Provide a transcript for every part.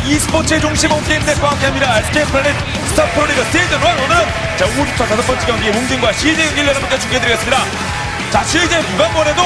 e스포츠의 중심 온게임 넷과 함께합니다. SK 플래닛 스타 프로리그 시즌 1 오늘은 자 5주차 5번째 경기 웅진과 CJ 경기를 여러분께 중계해드리겠습니다. 자 CJ 누가 뭐래도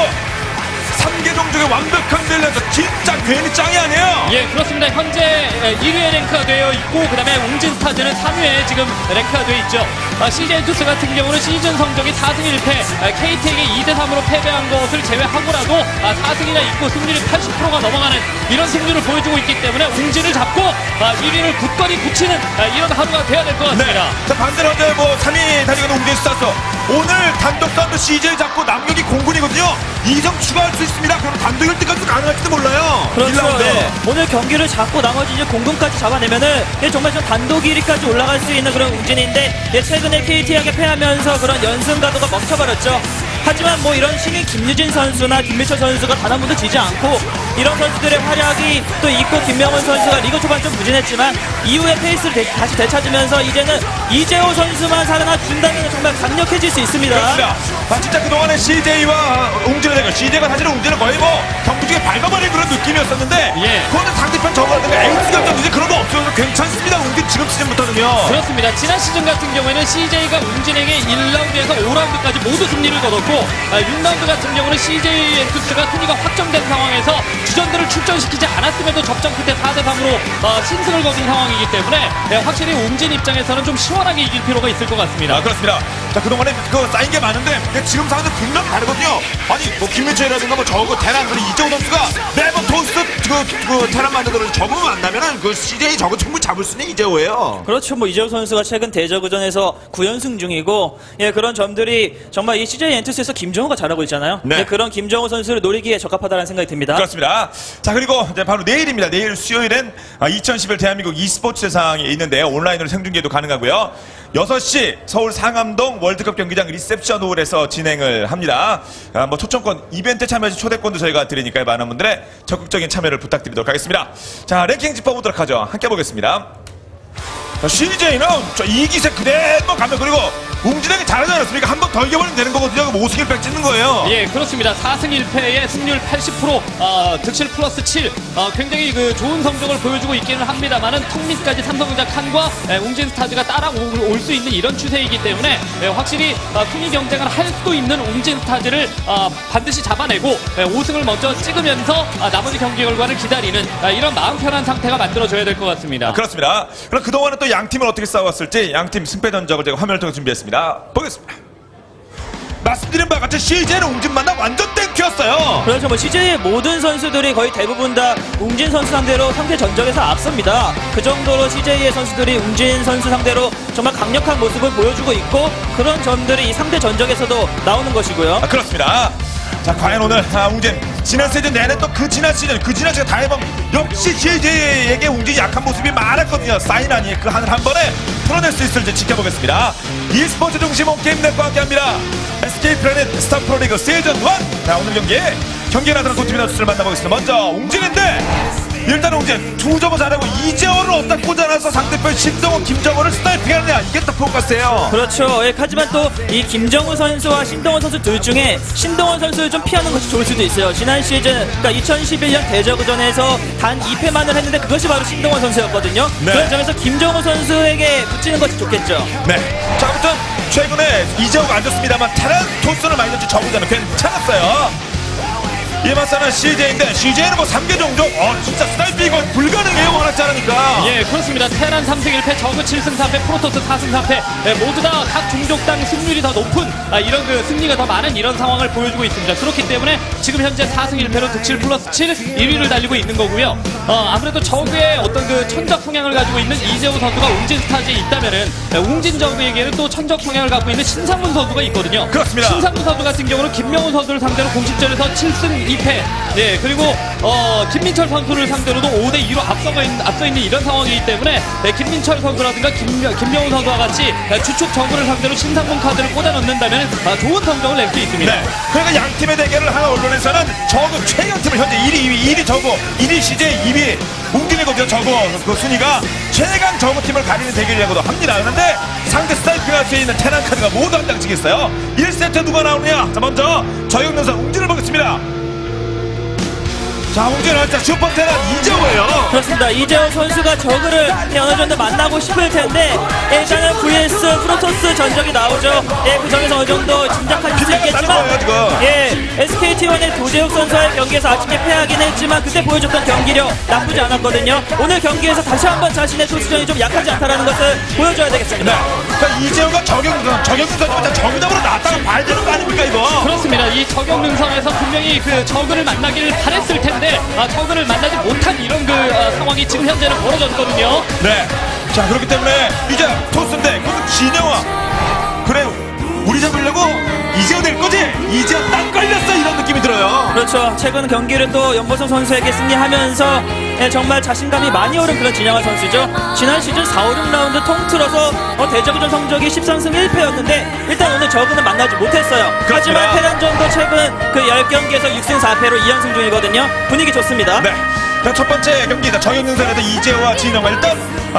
3개 종족의 완벽한 밸런스 진짜 괜히 짱이 아니에요. 예, 그렇습니다. 현재 1위에 랭크가 되어 있고 그다음에 웅진 스타즈는 3위에 지금 랭크가 되어 있죠. CJ 엔투스 같은 경우는 시즌 성적이 4승 1패, KT에게 2대3으로 패배한 것을 제외하고라도 4승이나 있고 승률이 80%가 넘어가는 이런 승률을 보여주고 있기 때문에 웅진을 잡고 1위를 굳건히 붙이는 이런 하루가 돼야 될 것 같습니다. 네. 자 반대로 이제 뭐 3위 달리는 웅진 스타즈 오늘 단독 선두 CJ 잡고 남경이 공군이거든요. 2점 추가할 수 있습니다. 그럼 단독 1등까지도 가능할지도 몰라요. 그렇죠. 네. 오늘 경기를 잡고 나머지 이제 공군까지 잡아내면은 정말 좀 단독 1위까지 올라갈 수 있는 그런 웅진인데 최근에 KT에게 패하면서 그런 연승 가도가 멈춰버렸죠. 하지만 뭐 이런 신인 김유진 선수나 김민철 선수가 단 한 번도 지지 않고 이런 선수들의 활약이 또 있고 김명훈 선수가 리그 초반 좀 부진했지만 이후에 페이스를 다시 되찾으면서 이제는 이재호 선수만 살아나준다면 정말 강력해질 수 있습니다. 그렇습니다. 진짜 그동안에 CJ와 웅진의 대결 CJ가 사실은 웅진을 거의 뭐 경기 중에 밟아버린 그런 느낌이었었는데 예. 그거는 상대편 저거라든가 에이스 결정이지 그런 거 없어서 괜찮습니다. 웅진 지금 시즌부터는요. 그렇습니다. 지난 시즌 같은 경우에는 CJ가 웅진에게 1라운드에서 5라운드까지 모두 승리를 거뒀고 6라운드 같은 경우는 CJ 엔투스가 승리가 확정된 상황에서 주전들을 출전시키지 않았음에도 접전 끝에 4대3으로 신승을 거둔 상황이기 때문에 확실히 웅진 입장에서는 좀 시원하게 이길 필요가 있을 것 같습니다. 그렇습니다. 자 그동안에 쌓인 게 많은데 지금 상황은 분명히 다르거든요. 아니 뭐 김민철이라든가 뭐 저거 대란 그리고 이재호 선수가 매번 토스 그 테란 만들어서 적응을 만나면은 그 CJ 저거 충분히 잡을 수 있는 이재호예요. 그렇죠. 뭐 이재호 선수가 최근 대저그전에서 9연승 중이고 그런 점들이 정말 이 CJ 엔투스에서 김정우가 잘하고 있잖아요. 네. 그런 김정우 선수를 노리기에 적합하다는 생각이 듭니다. 그렇습니다. 자 그리고 이제 바로 내일입니다. 내일 수요일엔 2011 대한민국 e스포츠 대상이 있는데요. 온라인으로 생중계도 가능하고요. 6시 서울 상암동 월드컵 경기장 리셉션 홀에서 진행을 합니다. 뭐 초청권 이벤트 참여시 초대권도 저희가 드리니까요. 많은 분들의 적극적인 참여를 부탁드리도록 하겠습니다. 자 랭킹 짚어보도록 하죠. 함께 보겠습니다. CJ는 2기세 그대로 가면 그리고 웅진에게 잘하지 않았습니까? 한 번 더 이겨버리면 되는 거거든요. 5승 1패 찍는 거예요. 예, 그렇습니다. 4승 1패에 승률 80%, 득실 플러스 7. 굉장히 그 좋은 성적을 보여주고 있기는 합니다만은 턱밑까지 삼성전자 칸과 웅진 스타즈가 따라올 수 있는 이런 추세이기 때문에 확실히 순위 경쟁을 할 수도 있는 웅진 스타즈를 반드시 잡아내고 5승을 먼저 찍으면서 나머지 경기 결과를 기다리는 이런 마음 편한 상태가 만들어져야 될 것 같습니다. 그렇습니다. 그럼 그동안은 또 양 팀은 어떻게 싸웠을지 양팀 승패 전적을 제가 화면을 통해 준비했습니다. 보겠습니다. 말씀드린 바와 같이 CJ는 웅진 만나 완전 땡큐였어요. 그렇죠. 뭐 CJ의 모든 선수들이 거의 대부분 다 웅진 선수 상대로 상대 전적에서 앞섭니다. 그 정도로 CJ의 선수들이 웅진 선수 상대로 정말 강력한 모습을 보여주고 있고 그런 점들이 이 상대 전적에서도 나오는 것이고요. 그렇습니다. 자 과연 오늘 웅진 지난 시즌 내내 또 그 지난 시즌 다 해본 역시 CJ에게 웅진이 약한 모습이 많았거든요. 사인 아니 그 하늘 한 번에 풀어낼 수 있을지 지켜보겠습니다. e스포츠 중심 온게임 넷과 함께합니다. SK 플래닛 스타 프로리그 시즌 1. 자 오늘 경기에 나서는 두 팀의 선수를 만나보겠습니다. 먼저 웅진인데 일단 웅진 2점을 잘하고 이재호를 어디다 꽂아놔서 상대편 신동훈, 김정훈을 스나이핑하느냐 이게 또 포커스예요. 그렇죠. 하지만 또 이 김정우 선수와 신동훈 선수 둘 중에 신동훈 선수를 좀 피하는 것이 좋을 수도 있어요. 지난 시즌 그러니까 2011년 대저그전에서 단 2패만을 했는데 그것이 바로 신동훈 선수였거든요. 네. 그런 점에서 김정우 선수에게 붙이는 것이 좋겠죠. 네. 자 아무튼 최근에 이재호가 안 좋습니다만 테란 토스는 많이 던지 저보다는 괜찮았어요. 이마사는 CJ인데 CJ는 뭐 3개 종족 진짜 스나이핑 이건 불가능해요. 워낙 잘하니까. 예, 그렇습니다. 테란 3승 1패, 저그 7승 3패, 프로토스 4승 3패 모두 다 각 종족당 승률이 더 높은 이런 그 승리가 더 많은 이런 상황을 보여주고 있습니다. 그렇기 때문에 지금 현재 4승 1패로 득실 플러스 7 1위를 달리고 있는 거고요. 아무래도 저그의 어떤 그 천적 성향을 가지고 있는 이재호 선수가 웅진 스타즈에 있다면은 웅진 저그에게는 또 천적 성향을 갖고 있는 신상문 선수가 있거든요. 그렇습니다. 신상문 선수 같은 경우는 김명훈 선수를 상대로 공식전에서 7승 2패, 예, 그리고 김민철 선수를 상대로도 5대2로 앞서 있는 이런 상황이기 때문에 김민철 선수라든가 김명훈 선수와 같이 주축 저그를 상대로 신상문 카드를 꽂아 넣는다면 좋은 성적을 낼 수 있습니다. 네. 그러니까 양 팀의 대결을 하는 언론에서는 저그 최강팀을 현재 1위 저그, 1위 CJ, 2위 웅진이거든요. 저그 그 순위가 최강 저그팀을 가리는 대결이라고도 합니다. 그런데 상대 스타이핑할 수 있는 테란 카드가 모두 한 장씩 있어요. 1세트 누가 나오느냐? 자 먼저 저영면서 웅진을 보겠습니다. 자, 홍진아, 자, 슈퍼테란 이정호예요. 그렇습니다. 이재호 선수가 저그를 어느 정도 만나고 싶을 텐데 일단은 vs 프로토스 전적이 나오죠. 그 점에서 어느 정도 짐작하실 수 있겠지만 SKT1의 도재욱 선수와의 경기에서 아쉽게 패하긴 했지만 그때 보여줬던 경기력 나쁘지 않았거든요. 오늘 경기에서 다시 한번 자신의 토스전이 좀 약하지 않다는 것을 보여줘야 되겠습니다. 자, 이재호가 저격수가 정답으로 나왔다고 봐야 되는 거 아닙니까, 이거? 그렇습니다. 이 저격 능선에서 분명히 그 저그를 만나기를 바랬을 텐데 저그를 만나지 못한 이런 상황이 지금 현재는 벌어졌거든요. 네. 자, 그렇기 때문에 이제 토스인데 그럼 진영아. 그래, 우리 잡으려고 이재호 될 거지? 이재호 딱 걸렸어, 이런 느낌이 들어요. 그렇죠. 최근 경기를 또 연보성 선수에게 승리하면서 정말 자신감이 많이 오른 그런 진영아 선수죠. 지난 시즌 4, 5, 6라운드 통틀어서 대적전 성적이 13승 1패였는데 일단 오늘 저그는 만나지 못했어요. 하지만 테란전도 최근 그 10경기에서 6승 4패로 2연승 중이거든요. 분위기 좋습니다. 네. 자, 첫 번째 경기다. 정영능선에서 이재호와 진영아. 일단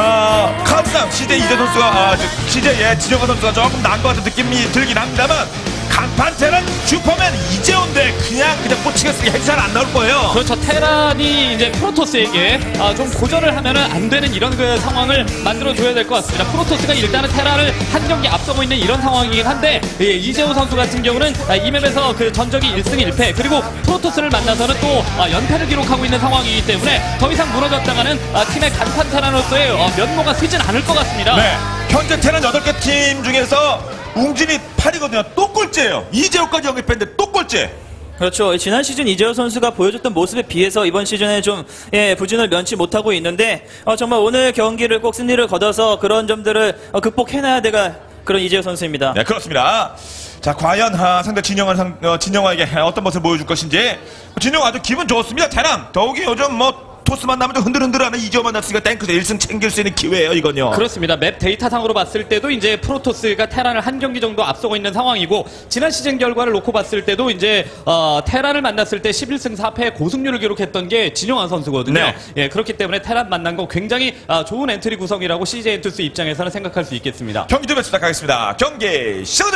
카드상 CJ 이재 선수가 CJ의 진영아 선수가 조금 나은 것 같은 느낌이 들긴 합니다만 간판 테란 슈퍼맨 이재호인데 그냥 꽂히겠으니 잘 안 나올 거예요. 그렇죠. 테란이 이제 프로토스에게 좀 고전을 하면은 안 되는 이런 그 상황을 만들어줘야 될 것 같습니다. 프로토스가 일단은 테란을 한 경기 앞서고 있는 이런 상황이긴 한데 이재호 선수 같은 경우는 이 맵에서 그 전적이 1승 1패 그리고 프로토스를 만나서는 또 연패를 기록하고 있는 상황이기 때문에 더 이상 무너졌다가는 팀의 간판 테란으로서의 면모가 쓰진 않을 것 같습니다. 네. 현재 테란 8개 팀 중에서 웅진이 8이거든요. 또 꼴찌예요. 이재호까지 영입했는데 또 꼴찌. 그렇죠. 지난 시즌 이재호 선수가 보여줬던 모습에 비해서 이번 시즌에 좀 부진을 면치 못하고 있는데 정말 오늘 경기를 꼭 승리를 거둬서 그런 점들을 극복해놔야 될 그런 이재호 선수입니다. 네, 그렇습니다. 자, 과연 상대 진영아에게 어떤 모습을 보여줄 것인지. 진영아 아주 기분 좋습니다. 테란 더욱이 요즘 토스 만나면 좀 흔들흔들하는 이재호 만났으니까 탱크에서 1승 챙길 수 있는 기회예요, 이건요. 그렇습니다. 맵 데이터상으로 봤을 때도 이제 프로토스가 테란을 한 경기 정도 앞서고 있는 상황이고 지난 시즌 결과를 놓고 봤을 때도 이제 테란을 만났을 때 11승 4패 고승률을 기록했던 게 진영환 선수거든요. 네. 예, 그렇기 때문에 테란 만난 거 굉장히 좋은 엔트리 구성이라고 CJ 엔투스 입장에서는 생각할 수 있겠습니다. 경기 좀 시작하겠습니다. 경기 시작하죠.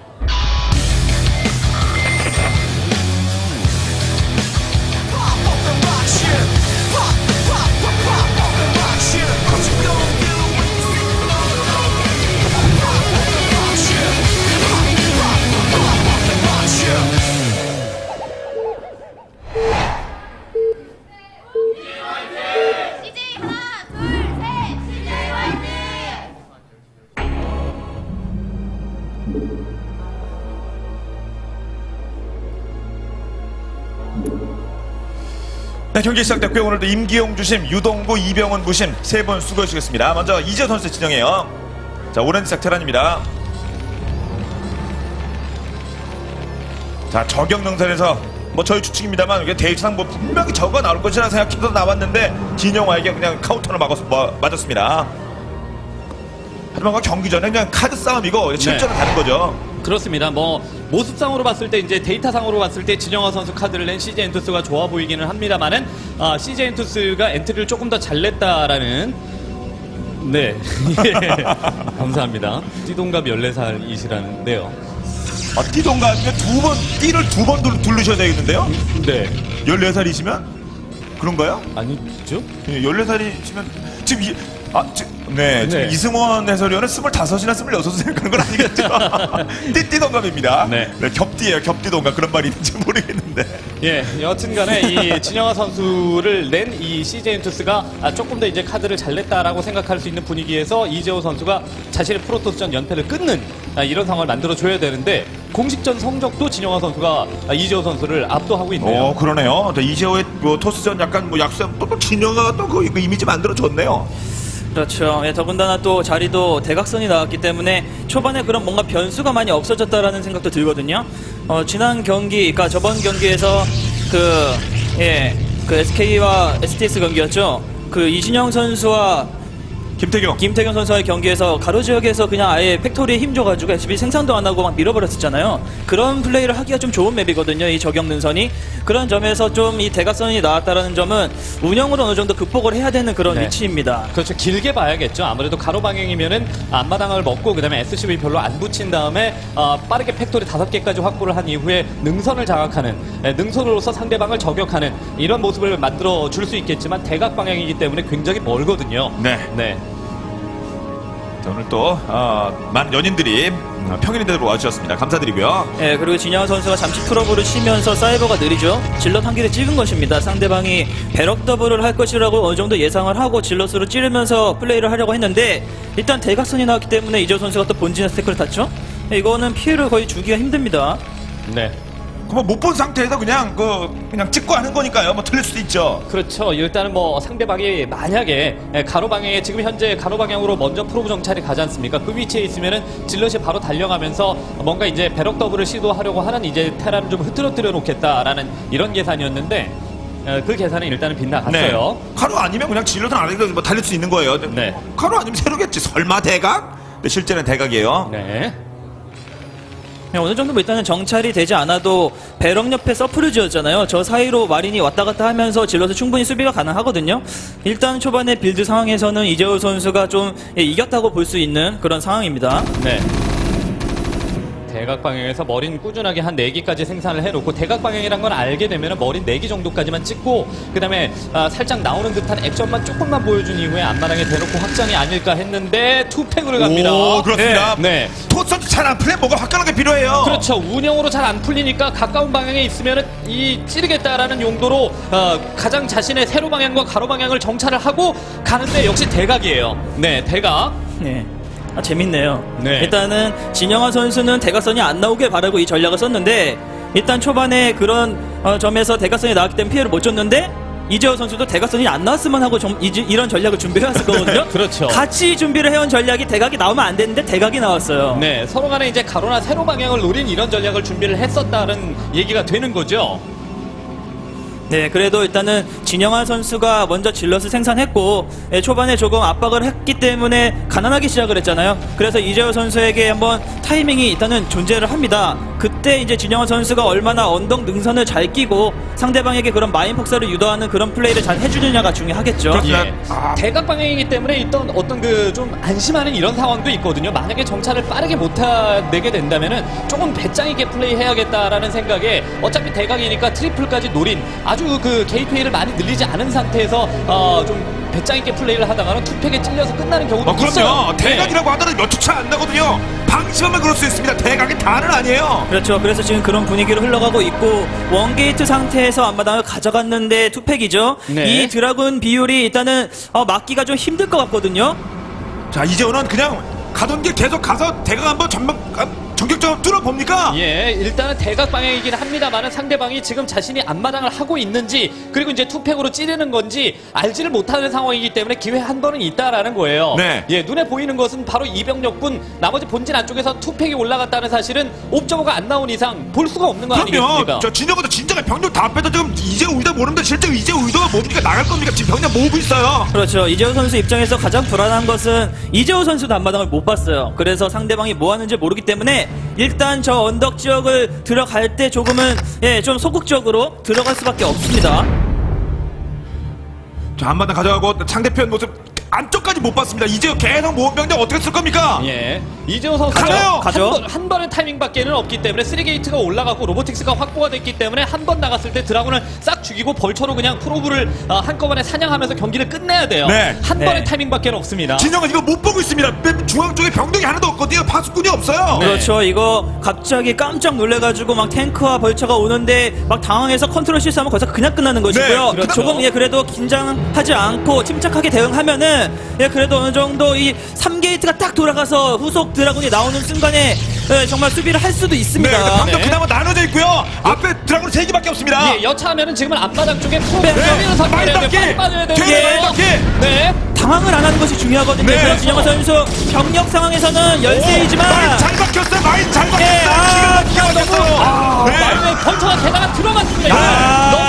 네, 경기 시작됐고요. 오늘도 임기용 주심, 유동구, 이병헌 부심 세 분 수고해 주시겠습니다. 먼저 이재호 선수 진영이에요. 자, 오렌지색 테란입니다. 자, 저격능선에서 저희 추측입니다만 이게 데이터상 분명히 저거가 나올 것이라 생각해서 나왔는데 진영아에게 그냥 카운터를 맞았습니다. 하지만 경기 전에 그냥 카드 싸움이고 실전은 다른 거죠. 그렇습니다. 모습상으로 봤을 때 이제 데이터상으로 봤을 때 진영아 선수 카드를 낸 CJ 엔투스가 좋아 보이기는 합니다만은 CJ 엔투스가 엔트리를 조금 더 잘 냈다라는 네. 감사합니다. 띠동갑 14살이시라는데요. 띠동갑이면 띠를 두 번 두르셔야 되겠는데요? 네. 14살이시면? 그런가요? 아니죠? 14살이시면 지금 지금 이승원 해설위원은 25이나 26을 생각하는 건 아니겠죠? 띠동갑입니다. 네. 겹띠예요. 겹띠동갑. 그런 말이 있는지 모르겠는데. 예, 여튼간에 이 진영아 선수를 낸 이 CJ 엔투스가 조금 더 이제 카드를 잘 냈다라고 생각할 수 있는 분위기에서 이재호 선수가 자신의 프로토스전 연패를 끊는 이런 상황을 만들어줘야 되는데 공식전 성적도 진영아 선수가 이재호 선수를 압도하고 있네요. 그러네요. 이재호의 토스전 약간 약속 또 진영아가 또 그 이미지 만들어줬네요. 그렇죠. 더군다나 또 자리도 대각선이 나왔기 때문에 초반에 그런 뭔가 변수가 많이 없어졌다라는 생각도 들거든요. 지난 경기, 그러니까 저번 경기에서 그 SK와 STS 경기였죠. 그 이진영 선수와 김태경 선수와의 경기에서 가로 지역에서 그냥 아예 팩토리에 힘줘가지고 SB 생산도 안 하고 막 밀어버렸었잖아요. 그런 플레이를 하기가 좀 좋은 맵이거든요. 이 저격 능선이. 그런 점에서 좀 이 대각선이 나왔다라는 점은 운영으로 어느 정도 극복을 해야 되는 그런 네. 위치입니다. 그렇죠. 길게 봐야겠죠. 아무래도 가로 방향이면은 앞마당을 먹고 그다음에 SCV 별로 안 붙인 다음에 빠르게 팩토리 5개까지 확보를 한 이후에 능선을 장악하는 능선으로서 상대방을 저격하는 이런 모습을 만들어 줄 수 있겠지만 대각 방향이기 때문에 굉장히 멀거든요. 네. 네. 자, 오늘 또 많은 연인들이 평일인대로 와주셨습니다. 감사드리고요. 예, 그리고 진영아 선수가 잠시 풀업으로 치면서 사이버가 느리죠. 질럿 한 개를 찍은 것입니다. 상대방이 배럭 더블을 할 것이라고 어느 정도 예상을 하고 질럿으로 찌르면서 플레이를 하려고 했는데 일단 대각선이 나왔기 때문에 이재호 선수가 또 본진에 스태크를 탔죠. 예, 이거는 피해를 거의 주기가 힘듭니다. 네. 그럼 못 본 상태에서 그냥 찍고 하는 거니까요. 뭐 틀릴 수도 있죠. 그렇죠. 일단은 뭐 상대방이 만약에 가로 방향에 지금 현재 가로 방향으로 먼저 프로브 정찰이 가지 않습니까? 그 위치에 있으면은 질럿이 바로 달려가면서 뭔가 이제 배럭 더블을 시도하려고 하는 이제 테라를 좀 흐트러뜨려 놓겠다라는 이런 계산이었는데 그 계산은 일단은 빗나갔어요. 네. 가로 아니면 그냥 질럿은 안 해도 뭐 달릴 수 있는 거예요. 네. 가로 아니면 세로겠지. 설마 대각? 근데 실제는 대각이에요. 네. 어느 정도 뭐 일단은 정찰이 되지 않아도 배럭 옆에 서프를 지었잖아요. 저 사이로 마린이 왔다 갔다 하면서 질러서 충분히 수비가 가능하거든요. 일단 초반에 빌드 상황에서는 이재호 선수가 좀 이겼다고 볼 수 있는 그런 상황입니다. 네. 대각 방향에서 머린 꾸준하게 한 4기까지 생산을 해놓고 대각 방향이란 걸 알게 되면 머린 4기 정도까지만 찍고 그 다음에 살짝 나오는 듯한 액션만 조금만 보여준 이후에 앞마당에 대놓고 확장이 아닐까 했는데 투팩으로 갑니다. 오, 그렇습니다. 네. 토스도 잘안 풀려 뭐가 화끈하게 필요해요. 그렇죠. 운영으로 잘 안 풀리니까 가까운 방향에 있으면 이 찌르겠다라는 용도로 가장 자신의 세로 방향과 가로 방향을 정찰을 하고 가는데 역시 대각이에요. 네, 대각. 네. 재밌네요. 네. 일단은 진영아 선수는 대각선이 안 나오길 바라고 이 전략을 썼는데 일단 초반에 그런 점에서 대각선이 나왔기 때문에 피해를 못 줬는데 이재호 선수도 대각선이 안 나왔으면 하고 이런 전략을 준비해왔을 거거든요. 네, 그렇죠. 같이 준비를 해온 전략이 대각이 나오면 안 되는데 대각이 나왔어요. 네, 서로 간에 이제 가로나 세로 방향을 노린 이런 전략을 준비를 했었다는 얘기가 되는 거죠. 네, 그래도 일단은 진영아 선수가 먼저 질럿을 생산했고 초반에 조금 압박을 했기 때문에 가난하게 시작을 했잖아요. 그래서 이재호 선수에게 한번 타이밍이 일단은 존재를 합니다. 그때 이제 진영아 선수가 얼마나 언덕 능선을 잘 끼고 상대방에게 그런 마인 폭사를 유도하는 그런 플레이를 잘 해주느냐가 중요하겠죠. 예. 대각 방향이기 때문에 있던 어떤 그 좀 안심하는 이런 상황도 있거든요. 만약에 정찰을 빠르게 못 내게 된다면은 조금 배짱 있게 플레이해야겠다라는 생각에 어차피 대각이니까 트리플까지 노린 아주 그 게이트웨이를 많이 늘리지 않은 상태에서 좀 배짱 있게 플레이를 하다가는 투팩에 찔려서 끝나는 경우도 그럼요. 있어요. 대각이라고 하더라도 몇 초 차 안 나거든요. 방심하면 그럴 수 있습니다. 대각이 다는 아니에요. 그렇죠. 그래서 지금 그런 분위기로 흘러가고 있고 원게이트 상태에서 앞마당을 가져갔는데 투팩이죠. 네. 이 드라군 비율이 일단은 막기가 좀 힘들 것 같거든요. 자, 이재호는 그냥 가던 길 계속 가서 대각 한번 전격적으로 뚫어봅니까? 예, 일단은 대각 방향이긴 합니다만은 상대방이 지금 자신이 앞마당을 하고 있는지 그리고 이제 투팩으로 찌르는 건지 알지를 못하는 상황이기 때문에 기회 한 번은 있다라는 거예요. 네. 예, 눈에 보이는 것은 바로 이병력뿐 나머지 본진 안쪽에서 투팩이 올라갔다는 사실은 옵저버가 안 나온 이상 볼 수가 없는 거 아니겠습니까? 그럼요. 저 진영보다 진짜가 병력 다 빼도 지금 이재호 의도 모르는데 실제 이재호 의도가 뭡니까? 나갈 겁니까? 지금 병력 모으고 있어요. 그렇죠. 이재호 선수 입장에서 가장 불안한 것은 이재호 선수도 앞마당을 못 봤어요. 그래서 상대방이 뭐 하는지 모르기 때문에 일단 저 언덕 지역을 들어갈 때 조금은 좀 소극적으로 들어갈 수밖에 없습니다. 자, 한마당 가져가고 상대편 모습 안쪽까지 못 봤습니다. 이재호 계속 모은 병력 어떻게 쓸 겁니까? 예, 이재호 선수 가죠. 한 번의 타이밍밖에는 없기 때문에 3게이트가 올라가고 로보틱스가 확보가 됐기 때문에 한 번 나갔을 때 드라군을 싹 죽이고 벌처로 그냥 프로브를 한꺼번에 사냥하면서 경기를 끝내야 돼요. 네. 한 번의 타이밍밖에는 없습니다. 진영은 이거 못 보고 있습니다. 맨 중앙 쪽에 병력이 하나도 없거든요. 파수꾼이 없어요. 네. 그렇죠. 이거 갑자기 깜짝 놀래가지고 막 탱크와 벌처가 오는데 막 당황해서 컨트롤 실수하면 거기서 그냥 끝나는 것이고요. 네, 그렇죠. 조금 그래도 긴장하지 않고 침착하게 대응하면은 그래도 어느 정도 이 3게이트가 딱 돌아가서 후속 드라군이 나오는 순간에 정말 수비를 할 수도 있습니다. 네, 방금 네. 그나마 나눠져 있고요. 앞에 드라군 3개밖에 없습니다. 예, 여차하면은 지금은 앞마당 쪽에 프로브를 네. 선택해야 돼요. 빨리 빠져야 돼요. 네, 바퀴. 네. 당황을 안 하는 것이 중요하거든요. 네. 그래서 진영아 선수 병력 상황에서는 열세이지만 마인 잘 박혔어요. 마인 잘 박혔어요. 예, 기가 막혔어요. 네. 마음에 벌처가 게다가 들어갔습니다. 아, 너무 잘 힘드네요.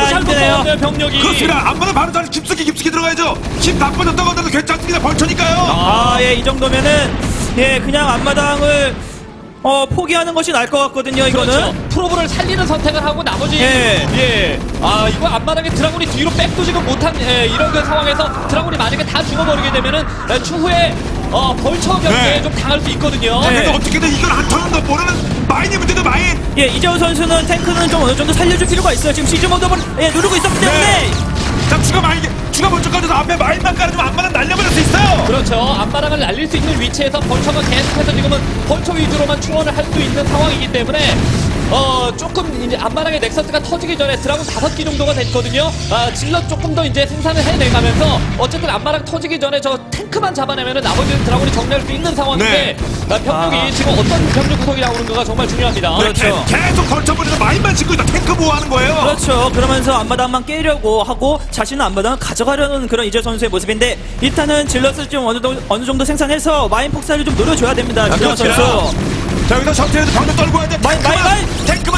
나왔네요, 병력이. 그렇습니다. 앞마당 바로 잘 깊숙이 들어가야죠. 힘 나빠졌다고 하더라도 괜찮습니다. 벌처니까요. 예, 이 정도면은 예, 그냥 앞마당을 포기하는 것이 나을 것 같거든요. 이거는. 그렇죠. 프로브를 살리는 선택을 하고 나머지 예. 이거 앞마당에 드라군이 뒤로 백도 지금 못한 이런 그 상황에서 드라군이 만약에 다 죽어버리게 되면은 추후에 벌처 경기에 네. 좀 당할 수 있거든요. 그래도 어떻게든 이걸 한 턴은 더 모르는 마인이 문제도 마인. 예, 이재호 선수는 탱크는 좀 어느 정도 살려줄 필요가 있어요. 지금 시즈 모드를 누르고 있었기 때문에. 자, 추가 먼저 가져서 앞에 마인만 깔아주면 앞마당 날려버릴 수 있어요. 그렇죠. 앞마당을 날릴 수 있는 위치에서 벌처가 계속해서 지금은 벌처 위주로만 충원을 할 수 있는 상황이기 때문에 조금 이제 앞마당의 넥서스가 터지기 전에 드라군 5기 정도가 됐거든요. 질럿 조금 더 이제 생산을 해내가면서 어쨌든 앞마당 터지기 전에 저 탱크만 잡아내면은 나머지는 드라군이 정리할 수 있는 상황인데 병력이 지금 어떤 병력 구성이 나오는가가 정말 중요합니다. 그렇죠. 계속 걸쳐버리서 마인만 짓고 있다. 탱크 보호하는 거예요. 그렇죠. 그러면서 앞마당만 깨려고 하고 자신은 앞마당을 가져가려는 그런 이재 선수의 모습인데 일단은 질럿을 좀 어느 정도 생산해서 마인 폭살을 좀 노려줘야 됩니다. 이재 선수. 자, 여기서 셔틀에도 병력 떨고 와야 돼. 탱크만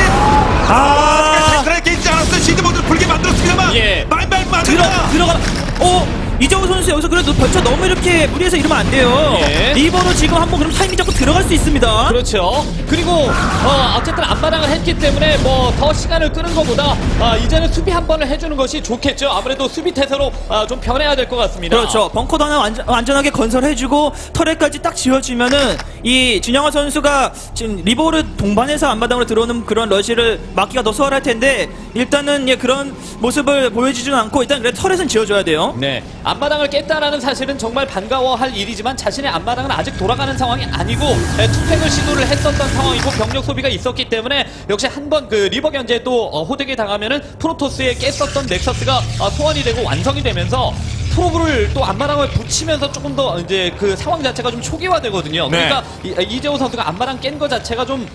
나가야지. 탱크를 깨지지 않았어요. 시드 모드를 불게 만들었습니다만. 예. 마인 들어가. 이재호 선수 여기서 그래도 벌써 너무 이렇게 무리해서 이러면 안 돼요. 예. 리버로 지금 한번 그럼 타이밍 잡고 들어갈 수 있습니다. 그렇죠. 그리고 어쨌든 앞마당을 했기 때문에 뭐 더 시간을 끄는 것보다 이제는 수비 한 번을 해주는 것이 좋겠죠. 아무래도 수비 태세로 좀 변해야 될 것 같습니다. 그렇죠. 벙커도 하나 안전하게 건설해주고 터렛까지 딱 지어주면은 이 진영아 선수가 지금 리버를 동반해서 앞마당으로 들어오는 그런 러시를 막기가 더 수월할 텐데 일단은 그런 모습을 보여주지는 않고 일단 그래 터렛은 지어줘야 돼요. 네. 앞마당을 깼다라는 사실은 정말 반가워할 일이지만 자신의 앞마당은 아직 돌아가는 상황이 아니고 투팩을 시도를 했었던 상황이고 병력 소비가 있었기 때문에 역시 한번 그 리버 견제에 또 호되게 당하면은 프로토스에 깼었던 넥서스가 소환이 되고 완성이 되면서 프로브를 또 앞마당을 붙이면서 조금 더 이제 그 상황 자체가 좀 초기화되거든요. 네. 그러니까 이재호 선수가 앞마당 깬 거 자체가 좀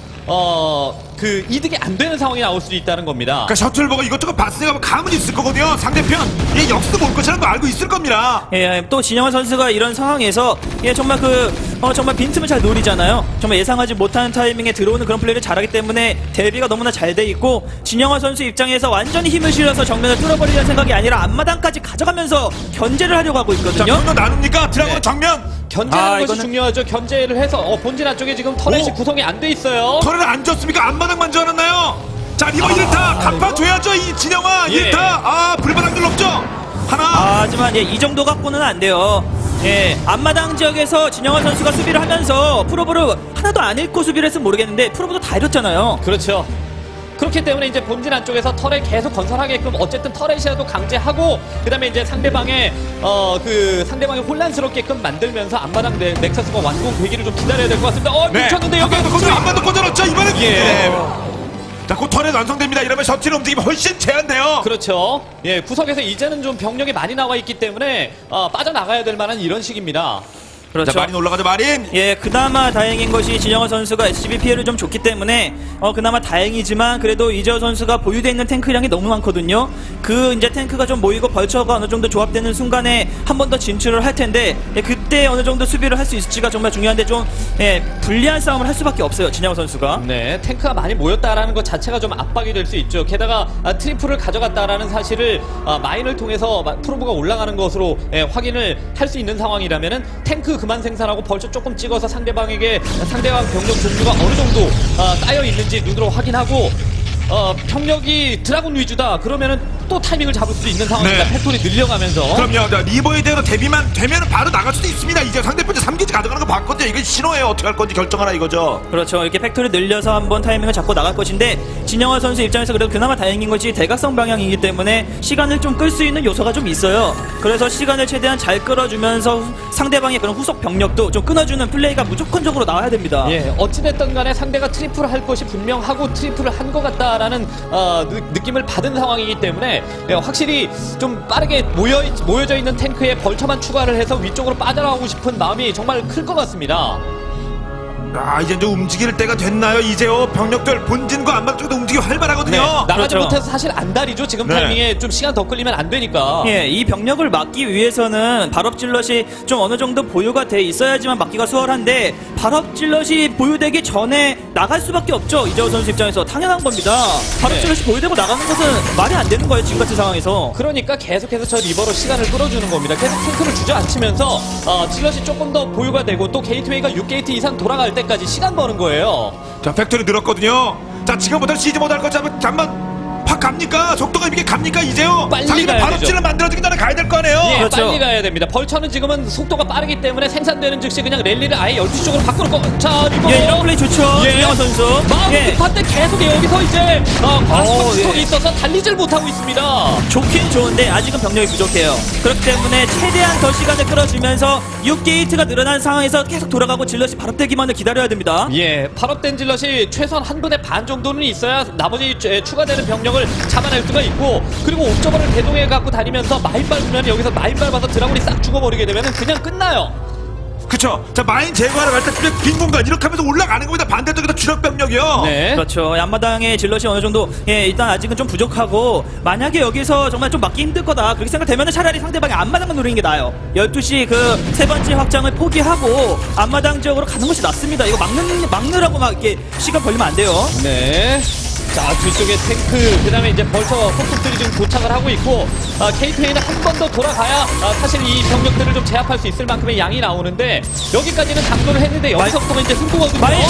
그 이득이 안 되는 상황이 나올 수도 있다는 겁니다. 그러니까 셔틀 보고 이것저것 봤으니까 감은 있을 거거든요. 상대편 역습 올 것이라는 거 알고 있을 겁니다. 예, 또 진영아 선수가 이런 상황에서 정말 정말 빈틈을 잘 노리잖아요. 정말 예상하지 못하는 타이밍에 들어오는 그런 플레이를 잘하기 때문에 대비가 너무나 잘 돼 있고 진영아 선수 입장에서 완전히 힘을 실어서 정면을 뚫어버리려는 생각이 아니라 앞마당까지 가져가면서 견제를 하려고 하고 있거든요. 자, 분노 나눕니까? 드라곤 네. 정면. 견제하는 것이 중요하죠. 견제를 해서 본진 안쪽에 지금 터렛이 구성이 안 돼 있어요. 털을 안 줬습니까? 앞마당만 지어놨나요? 자, 리버 1타 갚아줘야죠. 이 진영아 1타. 불바람들 없죠? 하나. 하지만 이 정도 갖고는 안 돼요. 앞마당 지역에서 진영아 선수가 수비를 하면서 프로브를 하나도 안 잃고 수비를 했으면 모르겠는데 프로브도 다 잃었잖아요. 그렇죠. 그렇기 때문에 이제 본진 안쪽에서 터렛 계속 건설하게끔 어쨌든 터렛이라도 강제하고 그다음에 이제 상대방의 상대방이 혼란스럽게끔 만들면서 앞마당 넥서스가 완공되기를 좀 기다려야 될 것 같습니다. 뭉쳤는데 여기 한번더 꽂아놓죠. 이번엔 자, 곧 턴에 완성됩니다. 이러면 셔틀 움직임이 훨씬 제한돼요. 그렇죠. 구석에서 이제는 좀 병력이 많이 나와 있기 때문에 빠져나가야 될 만한 이런 식입니다. 그렇죠. 자, 마린 올라가죠. 마린. 그나마 다행인 것이 진영아 선수가 SCB 피해를 좀 줬기 때문에 그나마 다행이지만 그래도 이재호 선수가 보유되어 있는 탱크량이 너무 많거든요. 그 이제 탱크가 좀 모이고 벌처가 어느 정도 조합되는 순간에 한 번 더 진출을 할 텐데 그때 어느 정도 수비를 할 수 있을지가 정말 중요한데 좀 불리한 싸움을 할 수밖에 없어요. 진영아 선수가. 네, 탱크가 많이 모였다라는 것 자체가 좀 압박이 될 수 있죠. 게다가 트리플을 가져갔다라는 사실을 마인을 통해서 프로브가 올라가는 것으로 확인을 할 수 있는 상황이라면은 탱크 그만 생산하고 벌써 조금 찍어서 상대방 병력 종류가 어느 정도 쌓여 있는지 눈으로 확인하고 병력이 드라군 위주다 그러면은 또 타이밍을 잡을 수 있는 상황입니다. 팩토리 늘려가면서. 그럼요. 리버에 대한 대비만 되면 바로 나갈 수도 있습니다. 이제 상대편이 3기지 가져가는 거 봤거든요. 이거 신호예요. 어떻게 할 건지 결정하라 이거죠. 그렇죠. 이렇게 팩토리 늘려서 한번 타이밍을 잡고 나갈 것인데 진영아 선수 입장에서 그래도 그나마 다행인 것이 대각선 방향이기 때문에 시간을 좀 끌 수 있는 요소가 좀 있어요. 그래서 시간을 최대한 잘 끌어주면서 상대방의 그런 후속 병력도 좀 끊어주는 플레이가 무조건적으로 나와야 됩니다. 어찌됐든 간에 상대가 트리플을 할 것이 분명하고 트리플을 한 것 같다라는 느낌을 받은 상황이기 때문에 확실히 좀 빠르게 모여져 있는 탱크에 벌처만 추가를 해서 위쪽으로 빠져나가고 싶은 마음이 정말 클 것 같습니다. 이제 좀 움직일 때가 됐나요? 이제요. 병력들 본진과 앞마당 쪽도 움직이 활발하거든요. 나가지 그렇죠. 못해서 사실 안달이죠. 지금 타이밍에 좀 시간 더 끌리면 안 되니까. 이 병력을 막기 위해서는 발업질럿이 좀 어느 정도 보유가 돼 있어야지만 막기가 수월한데 발업 질럿이 보유되기 전에 나갈 수밖에 없죠. 이재호 선수 입장에서 당연한 겁니다. 발업 네. 질럿이 보유되고 나가는 것은 말이 안 되는 거예요. 지금 같은 상황에서. 그러니까 계속해서 저 리버로 시간을 끌어주는 겁니다. 계속 탱크를 주저앉히면서 질럿이 조금 더 보유가 되고 또 게이트웨이가 6게이트 이상 돌아갈 때까지 시간 버는 거예요. 자, 팩토리 늘었거든요. 자, 지금부터 시즈 못할 것 잠만 팍 갑니까? 속도가 이게 갑니까? 이제요? 빨리 자기는 가야 발업질을 되죠. 만들어주기 전에 가야 될 거 아니에요? 예, 그렇죠. 빨리 가야 됩니다. 벌처는 지금은 속도가 빠르기 때문에 생산되는 즉시 그냥 랠리를 아예 12시 쪽으로 바꾸는 자, 리버. 예, 이런 플레이 좋죠. 예. 김영하 선수. 마음이 예. 급한데 계속 여기서 이제 과속 스톱이 예. 있어서 달리질 못하고 있습니다. 좋긴 좋은데 아직은 병력이 부족해요. 그렇기 때문에 최대한 더 시간을 끌어주면서 6게이트가 늘어난 상황에서 계속 돌아가고 질럿이 발업되기만을 기다려야 됩니다. 예, 발업된 질럿이 최소한 한 분의 반 정도는 있어야 나머지 추가되는 병력을 잡아낼 수가 있고, 그리고 옵저버를 대동해 갖고 다니면서 마인 밟으면 여기서 마인 밟아서 드라군이 싹 죽어버리게 되면 그냥 끝나요. 그쵸. 자, 마인 제거하러 갈 때 빈 공간 이렇게 하면서 올라가는 겁니다. 반대쪽에다 주력 병력이요. 네. 그렇죠. 앞마당의 질럿이 어느 정도 일단 아직은 좀 부족하고, 만약에 여기서 정말 좀 막기 힘들 거다 그렇게 생각되면 차라리 상대방이 앞마당만 노리는 게 나아요. 12시 그 세 번째 확장을 포기하고 앞마당 지역으로 가는 것이 낫습니다. 이거 막느라고 막 이렇게 시간 벌리면 안 돼요. 네. 자, 뒤쪽에 탱크, 그 다음에 이제 벌써 폭격들이 지금 도착을 하고 있고, 게이트웨이는 한 번 더 돌아가야 사실 이 병력들을 좀 제압할 수 있을 만큼의 양이 나오는데, 여기까지는 당도를 했는데 여기서부터가 이제 승부거든요. 마인.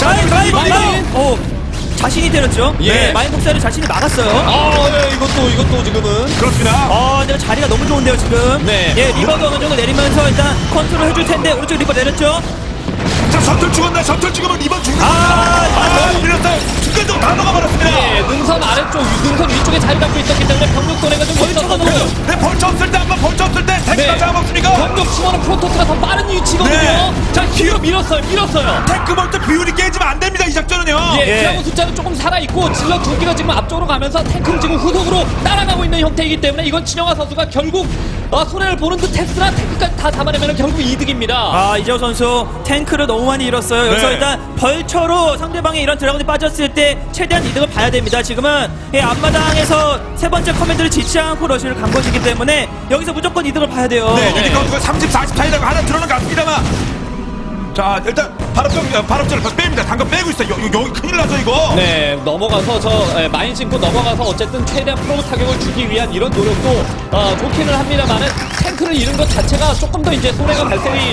자신이 때렸죠. 예. 네, 마인 복사를 자신이 막았어요. 예, 이것도 지금은. 그렇습니다. 근데 자리가 너무 좋은데요 지금. 네. 예, 리버도 어느 정도 내리면서 일단 컨트롤 해줄 텐데 오른쪽 리버 내렸죠. 자, 셔틀 죽었나? 셔틀 죽으면 이번 죽는 겁니다. 밀었어요. 중간적으로 다 녹아버렸습니다. 예, 능선 아래쪽, 능선 위쪽에 자리 잡고 있었기 때문에 병력 손해가 좀 있었거든요. 네, 벌쳐 없을 때 한번 벌쳐 없을 때 탱크가 잡아먹습니까? 병력 치고는 프로토스가 더 빠른 위치거든요. 네. 자, 뒤로 밀었어요. 탱크 벌쳐 비율이 깨지면 안 됩니다. 이 작전은요. 예, 예. 드라군 숫자는 조금 살아있고 질럿 두 개가 지금 앞쪽으로 가면서 탱크를 지금 후속으로 따라가고 있는 형태이기 때문에 이건 진영아 선수가 결국 손해를 보는 듯 했으나 탱크까지 다 잡아내면 결국 이득입니다. 이재호 선수 탱크를 너무 많이 잃었어요. 여기서 네. 일단 벌처로 상대방의 이런 드라군이 빠졌을 때 최대한 이득을 봐야 됩니다. 지금은 앞마당에서 세 번째 커맨드를 짓지 않고 러시를 간 것이기 때문에 여기서 무조건 이득을 봐야 돼요. 네, 유닛 카운트가 30, 40 차이라고 하나 들어는 것 같습니다만. 자, 일단 발업전을 뺍니다. 당근 빼고 있어요. 여기 큰일 나죠, 이거. 네, 넘어가서 마인 신고 넘어가서 어쨌든 최대한 프로브 타격을 주기 위한 이런 노력도 좋기는 합니다만은 탱크를 잃은 것 자체가 조금 더 이제 손해가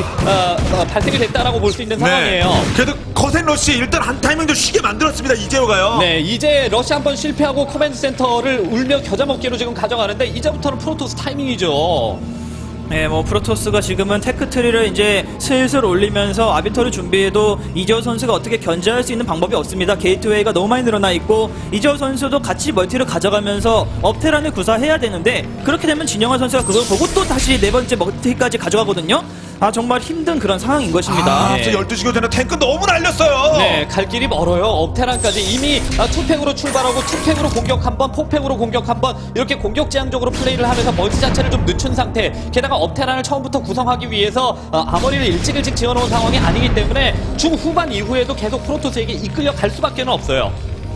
발생이 됐다라고 볼 수 있는 상황이에요. 그래도 거센 러시 일단 한 타이밍도 쉬게 만들었습니다. 이재호가요. 네, 이제 러시 한번 실패하고 커맨드 센터를 울며 겨자 먹기로 지금 가져가는데 이제부터는 프로토스 타이밍이죠. 네, 프로토스가 지금은 테크트리를 이제 슬슬 올리면서 아비터를 준비해도 이재호 선수가 어떻게 견제할 수 있는 방법이 없습니다. 게이트웨이가 너무 많이 늘어나 있고 이재호 선수도 같이 멀티를 가져가면서 업테란을 구사해야 되는데 그렇게 되면 진영환 선수가 그걸 보고 또 다시 네 번째 멀티까지 가져가거든요. 정말 힘든 그런 상황인 것입니다. 네. 12시 교전에 탱크 너무 날렸어요. 네, 갈 길이 멀어요. 업테란까지 이미 투팩으로 출발하고 투팩으로 공격 한번, 포팩으로 공격 한번 이렇게 공격지향적으로 플레이를 하면서 멀티 자체를 좀 늦춘 상태. 게다가 업테란을 처음부터 구성하기 위해서 아머리를 일찍 지어놓은 상황이 아니기 때문에 중후반 이후에도 계속 프로토스에게 이끌려 갈 수밖에 없어요.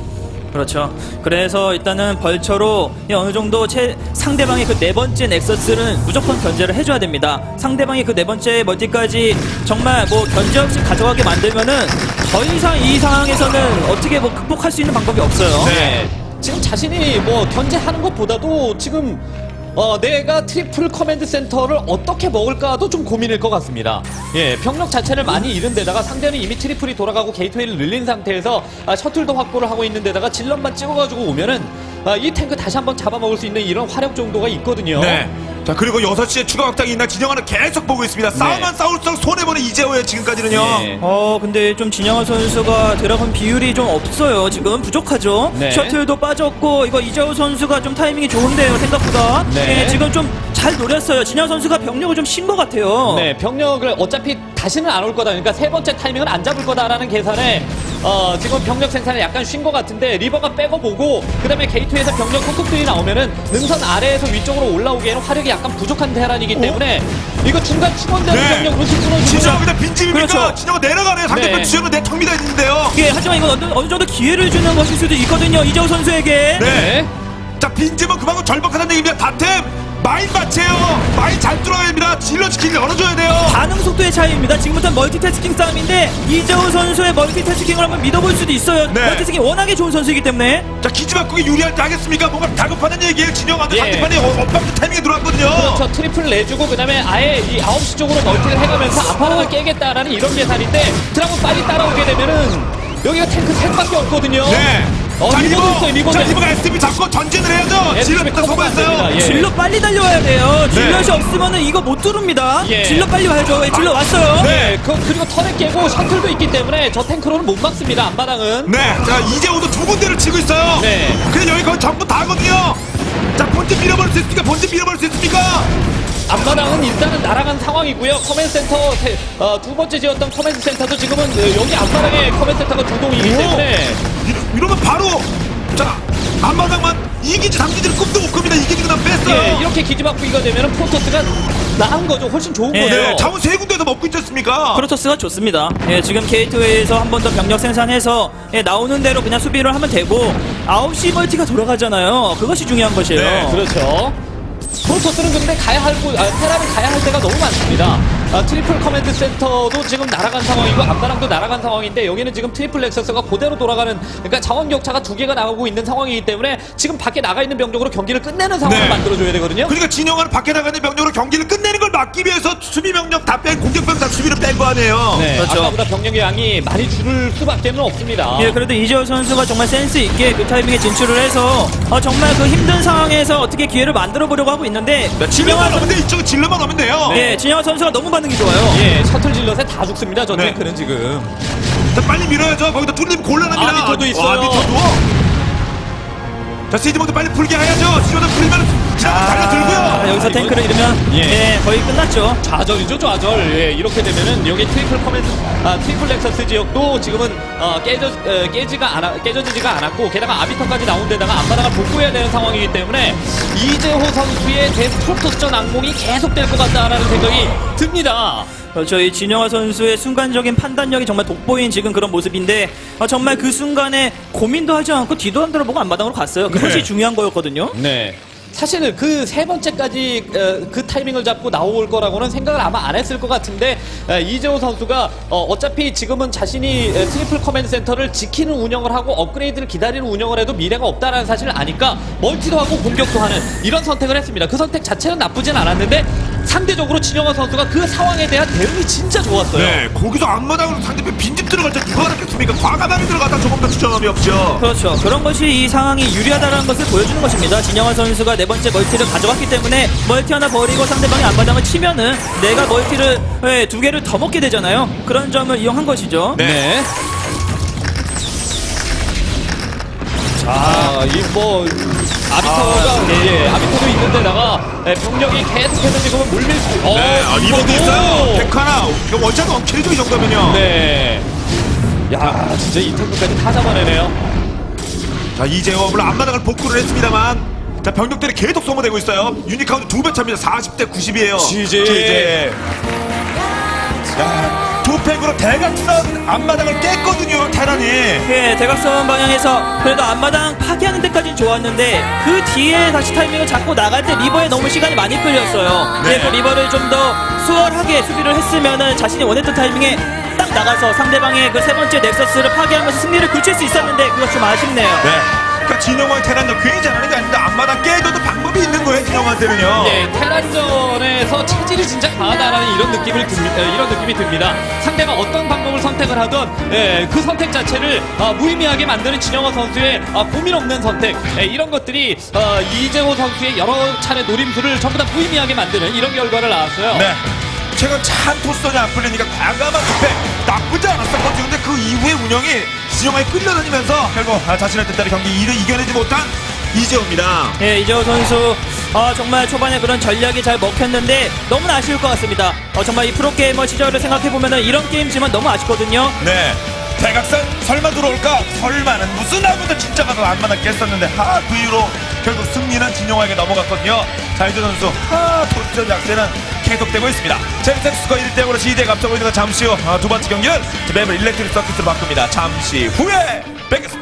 그렇죠. 그래서 일단은 벌처로 어느 정도 상대방의 그 네 번째 넥서스는 무조건 견제를 해줘야 됩니다. 상대방이 그 네 번째 멀티까지 정말 견제 없이 가져가게 만들면은 더 이상 이 상황에서는 어떻게 극복할 수 있는 방법이 없어요. 네. 지금 자신이 견제하는 것보다도 지금 내가 트리플 커맨드 센터를 어떻게 먹을까도 좀 고민일 것 같습니다. 예, 병력 자체를 많이 잃은 데다가 상대는 이미 트리플이 돌아가고 게이트웨이를 늘린 상태에서 셔틀도 확보를 하고 있는 데다가 질럿만 찍어가지고 오면은 이 탱크 다시 한번 잡아먹을 수 있는 이런 화력 정도가 있거든요. 네. 자, 그리고 6시에 추가 확장이 있나 진영아는 계속 보고 있습니다. 싸움만 싸울수록 손해보는 이재호예요, 지금까지는요. 네. 근데 좀 진영환 선수가 드라군 비율이 좀 없어요. 지금 부족하죠. 네. 셔틀도 빠졌고 이거 이재호 선수가 좀 타이밍이 좋은데요, 생각보다. 네. 지금 좀 잘 노렸어요. 진영환 선수가 병력을 좀 신 것 같아요. 네, 병력을 어차피 다시는 안 올 거다. 그러니까 세 번째 타이밍은 안 잡을 거다라는 계산에 지금 병력 생산을 약간 쉰 것 같은데 리버가 빼고 보고 그다음에 게이트에서 병력 속속들이 나오면은 능선 아래에서 위쪽으로 올라오기에는 화력이 약간 부족한 테란이기 때문에 이거 중간 충원되는 네. 병력으로 끊어주면 진영아입니다. 빈집입니까? 그렇죠. 진영아 내려가네요. 상대편 네. 지역은 내 턱니다 있는데요. 하지만 이건 어느 정도 기회를 주는 것일 수도 있거든요. 이재호 선수에게. 네. 자, 빈집은 그만큼 절박하다는 얘기입니다. 다템 마인 마치에요. 마인 잘 뚫어야 됩니다. 질러 지키기 열어줘야 돼요. 반응 속도의 차이입니다. 지금부터 멀티태스킹 싸움인데 이재호 선수의 멀티태스킹을 한번 믿어볼 수도 있어요. 네. 멀티태스킹 워낙에 좋은 선수이기 때문에. 자, 기지막국이 유리할 때 하겠습니까? 뭔가 다급하는 얘기예요. 진영한테 예. 상대편이 엇박자 타이밍에 들어왔거든요. 그렇죠. 트리플 내주고 그다음에 아예 이 9시 쪽으로 멀티를 해가면서 아파를 깨겠다라는 이런 계산인데 드라곤 빨리 따라오게 되면은 여기가 탱크 셋밖에 없거든요. 네. 자, 리버도 있어요. 리버도. 자, 리버가 STV 잡고 전진을 해야죠. 질럿부터 소모했어요. 예. 질러 빨리 달려와야 돼요. 질럿이 없으면은 이거 못 뚫습니다. 예. 질러 빨리 와야죠. 질러 왔어요. 네, 그리고 턴에 깨고 셔틀도 있기 때문에 저 탱크로는 못 막습니다. 앞마당은. 네. 자, 이재호도 두 군데를 치고 있어요. 네. 근데 여기 거의 전부 다거든요. 자, 본진 밀어버릴 수 있습니까? 본진 밀어버릴 수 있습니까? 앞마당은 일단은 날아간 상황이고요. 커맨드 센터 두 번째 지었던 커맨드 센터도 지금은 여기 앞마당에 커맨드 센터가 두 동이기 때문에 이러면 바로 자, 앞마당만 이기지 삼기지를 꿈도 못 꿉니다. 이기지 그냥 뺐어요. 예, 이렇게 기지막부기가 되면은 프로토스가 나은 거죠. 훨씬 좋은 예. 거죠. 네, 자원 세 군데에서 먹고 있지 않습니까? 프로토스가 좋습니다. 예, 지금 게이트웨이에서 한 번 더 병력 생산해서 예, 나오는 대로 그냥 수비를 하면 되고 9시 멀티가 돌아가잖아요. 그것이 중요한 것이에요. 네, 그렇죠. 프로토스는 근데 테란이 가야 할 때가 너무 많습니다. 트리플 커맨드 센터도 지금 날아간 상황이고 앞마당도 날아간 상황인데 여기는 지금 트리플 넥서스가 그대로 돌아가는 그러니까 자원 격차가 두 개가 나가고 있는 상황이기 때문에 지금 밖에 나가 있는 병력으로 경기를 끝내는 상황을 네. 만들어줘야 되거든요. 그러니까 진영아는 밖에 나가는 병력으로 경기를 끝내는 걸 막기 위해서 수비 병력 다 뺀 공격병 다 수비를 뺀 거 아니에요. 네, 그렇죠. 아까보다 병력의 양이 많이 줄을 수밖에 없습니다. 예, 그래도 이재호 선수가 정말 센스 있게 그 타이밍에 진출을 해서 정말 그 힘든 상황에서 어떻게 기회를 만들어 보려고 하고 있는데 질러만 넣으면 돼. 이쪽은 질러만 넣으면 돼요. 예, 진영아 선수가 너무 반응이 좋아요. 예, 셔틀 질럿에 다 죽습니다. 저 네. 탱크는 지금. 자, 빨리 밀어야죠. 거기다 뚫리면 곤란합니다. 아비터도 있어요. 아비터도. 자, 시즈모드 빨리 풀게 해야죠. 시즈모드 풀리면 달려들고요. 여기서 탱크를 잃으면 예. 거의 끝났죠. 좌절이죠, 좌절. 예, 이렇게 되면은 여기 트리플 넥서스 지역도 지금은 깨져지지가 않았고 게다가 아비터까지 나온 데다가 앞바닥을 복구해야 되는 상황이기 때문에 이재호 선수의 프로토스전 악몽이 계속될 것 같다라는 생각이 듭니다. 그렇죠. 이 진영아 선수의 순간적인 판단력이 정말 돋보인 지금 그런 모습인데 정말 그 순간에 고민도 하지 않고 뒤도 안 돌아보고 앞마당으로 갔어요. 그것이 네. 중요한 거였거든요. 네. 사실은 그 세 번째까지 그 타이밍을 잡고 나올 거라고는 생각을 아마 안 했을 것 같은데 이재호 선수가 어차피 지금은 자신이 트리플 커맨드 센터를 지키는 운영을 하고 업그레이드를 기다리는 운영을 해도 미래가 없다는 사실을 아니까 멀티도 하고 공격도 하는 이런 선택을 했습니다. 그 선택 자체는 나쁘진 않았는데 상대적으로 진영아 선수가 그 상황에 대한 대응이 진짜 좋았어요. 네, 거기서 앞마당으로 상대편 빈집 들어갈 때 누가 알았겠습니까? 과감하게 들어가다 조금 더 추정함이 없죠. 그렇죠. 그런 것이 이 상황이 유리하다는 것을 보여주는 것입니다. 진영아 선수가 네 번째 멀티를 가져갔기 때문에 멀티 하나 버리고 상대방이 앞마당을 치면은 내가 멀티를 두 개를 더 먹게 되잖아요. 그런 점을 이용한 것이죠. 네. 자, 아비터가 아비터도 있는데다가 병력이 계속해서 지금은 물밀 수. 네, 리버도 있어요. 탱크 하나. 이거 원샷 원킬이죠, 이 정도면요. 네. 야, 진짜 이 탱크까지 다 잡아내네요. 자, 이재호 물론 앞마당을 복구를 했습니다만. 자, 병력들이 계속 소모되고 있어요. 유니카운트 2배 차입니다. 40대 90이에요. GG. 야, 두 팩으로 대각선 앞마당을 깼거든요, 테란이. 예, 대각선 방향에서 그래도 앞마당 파괴하는 데까지는 좋았는데 그 뒤에 다시 타이밍을 잡고 나갈 때 리버에 너무 시간이 많이 끌렸어요. 네. 그래서 리버를 좀 더 수월하게 수비를 했으면은 자신이 원했던 타이밍에 딱 나가서 상대방의 그 세 번째 넥서스를 파괴하면서 승리를 굳힐 수 있었는데 그것 좀 아쉽네요. 네. 그러니까 진영화의 테란도 괜히 잘하는 게 아닌데 앞마당 깨줘도 방법이 있는 거예요, 진영화한테는요. 네, 테란전에서 체질이 진짜 강하다라는 이런 느낌이 듭니다. 상대가 어떤 방법을 선택을 하든 그 선택 자체를 무의미하게 만드는 진영화 선수의 고민 없는 선택 이런 것들이 이재호 선수의 여러 차례 노림수를 전부 다 무의미하게 만드는 이런 결과를 낳았어요. 네. 최근 참 토스전이 안 풀리니까 과감한 투팩 나쁘지 않았었거든요. 근데 그 이후의 운영이 진영화에 끌려다니면서 결국 자신의 뜻대로 경기 이겨내지 못한 이재호입니다. 예, 이재호 선수 정말 초반에 그런 전략이 잘 먹혔는데 너무나 아쉬울 것 같습니다. 정말 이 프로게이머 시절을 생각해보면 이런 게임지만 너무 아쉽거든요. 네. 대각선 설마 들어올까? 설마는 무슨 하고도 진짜 가서 안 맞았겠었는데 그 이후로 결국 승리는 진영화에게 넘어갔거든요. 자, 이재 선수 토스전 약세는 계속되고 있습니다. 챔피언 스코어 1대0으로 시대에 앞서고 있는 건 잠시 후 두 번째 경기는 맵을 일렉트릭 서킷으로 바꿉니다. 잠시 후에 뵙겠습니다.